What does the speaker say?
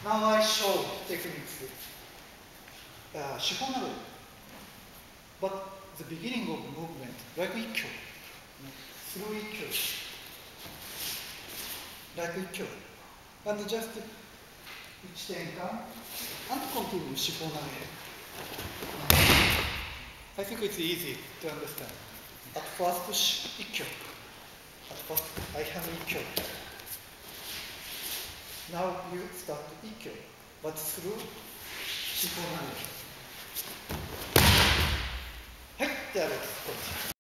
Now I show techniques. Shihonage. But the beginning of movement, like Ikkyo. Through Ikkyo. Like Ikkyo. And just Ichitenkan and continue Shihonage. I think it's easy to understand. At first, Ikkyo. At first, Ai-Hanmi Ikkyo. Now you start Ikkyo, but through Shihonage. はい、ではです。